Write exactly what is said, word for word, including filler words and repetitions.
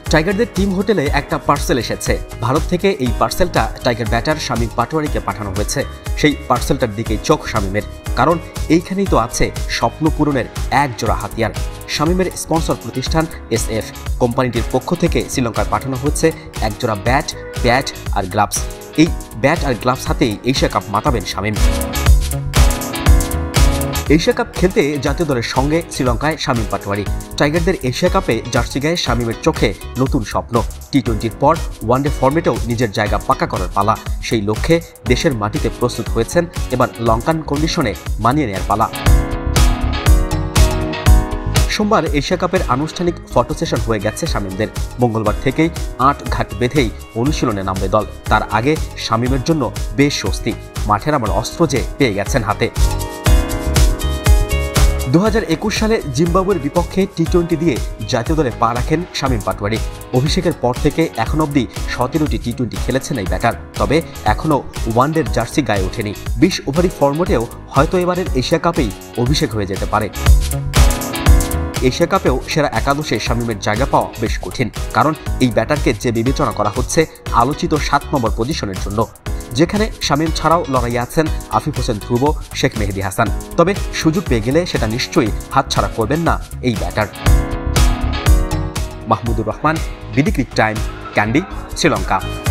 টাইগারদের টিম হোটেলে একটা পার্সেল এসেছে। ভারত থেকে এই পার্সেলটা টাইগার ব্যাটার শামীম পাটোয়ারিকে পাঠানো হয়েছে। সেই পার্সেলটার দিকেই চোখ শামীমের, কারণ এইখানেই তো আছে স্বপ্ন পূরণের এক জোড়া হাতিয়ার। শামীমের স্পন্সর প্রতিষ্ঠান এসএফ কোম্পানিটির পক্ষ থেকে শ্রীলঙ্কায় পাঠানো হচ্ছে এক জোড়া ব্যাট, ব্যাট আর গ্লাভস। এই ব্যাট আর গ্লাভস হাতেই এশিয়া কাপ মাতাবেন শামীম। এশিয়া কাপ খেলতে জাতীয় দলের সঙ্গে শ্রীলঙ্কায় শামীম পাটোয়ারি। টাইগারদের এশিয়া কাপে জার্সি গায়ে শামীমের চোখে নতুন স্বপ্ন। টি টোয়েন্টির পর ওয়ানডে ফরম্যাটেও নিজের জায়গা পাকা করার পালা। সেই লক্ষ্যে দেশের মাটিতে প্রস্তুত হয়েছেন, এবার লঙ্কান কন্ডিশনে মানিয়ে নেয়ার পালা। সোমবার এশিয়া কাপের আনুষ্ঠানিক ফটো সেশন হয়ে গেছে শামীমদের। মঙ্গলবার থেকেই আট ঘাট বেঁধেই অনুশীলনে নামবে দল। তার আগে শামীমের জন্য বেশ স্বস্তি, মাঠের আমার অস্ত্র যে পেয়ে গেছেন হাতে। দু হাজার একুশ সালে জিম্বাবুয়ের বিপক্ষে টি টোয়েন্টি দিয়ে জাতীয় দলে পা রাখেন শামীম পাটোয়ারি। অভিষেকের পর থেকে এখন অবধি সতেরোটি টি টোয়েন্টি খেলেছেন এই ব্যাটার, তবে এখনও ওয়ানডের জার্সি গায়ে ওঠেনি। বিশ ওভারি ফরম্যাটেও হয়তো এবারের এশিয়া কাপেই অভিষেক হয়ে যেতে পারে। এশিয়া কাপেও সেরা একাদশে শামীমের জায়গা পাওয়া বেশ কঠিন, কারণ এই ব্যাটারকে যে বিবেচনা করা হচ্ছে আলোচিত সাত নম্বর পজিশনের জন্য, যেখানে শামীম ছাড়াও লড়াইয়ে আছেন আফিফ হোসেন ধ্রুব, শেখ মেহেদী হাসান। তবে সুযোগ পেয়ে গেলে সেটা নিশ্চয়ই হাতছাড়া করবেন না এই batter. Mahmudur Rahman, BD cric time, Kandy, Sri Lanka.